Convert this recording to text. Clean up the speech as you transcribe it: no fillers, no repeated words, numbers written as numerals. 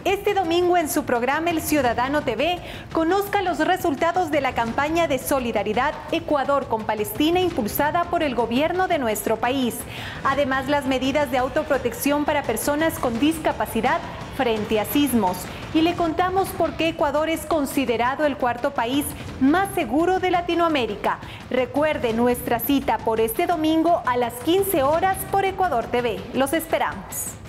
Este domingo en su programa El Ciudadano TV, conozca los resultados de la campaña de solidaridad Ecuador con Palestina impulsada por el gobierno de nuestro país. Además, las medidas de autoprotección para personas con discapacidad frente a sismos. Y le contamos por qué Ecuador es considerado el cuarto país más seguro de Latinoamérica. Recuerde nuestra cita por este domingo a las 15 horas por Ecuador TV. Los esperamos.